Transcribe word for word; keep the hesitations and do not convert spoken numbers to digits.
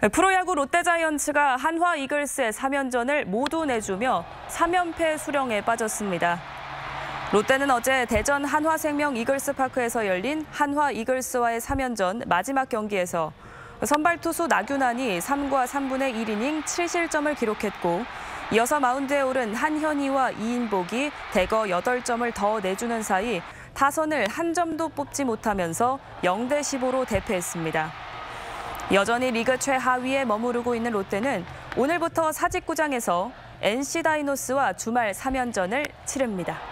프로야구 롯데자이언츠가 한화 이글스의 삼 연전을 모두 내주며 삼 연패 수령에 빠졌습니다. 롯데는 어제 대전 한화생명 이글스파크에서 열린 한화 이글스와의 삼 연전 마지막 경기에서 선발 투수 나균환이 삼과 삼분의 일 이닝 칠 실점을 기록했고 이어서 마운드에 오른 한현희와 이인복이 대거 여덟 점을 더 내주는 사이 타선을 한 점도 뽑지 못하면서 영 대 십오로 대패했습니다. 여전히 리그 최하위에 머무르고 있는 롯데는 오늘부터 사직구장에서 엔씨 다이노스와 주말 삼 연전을 치릅니다.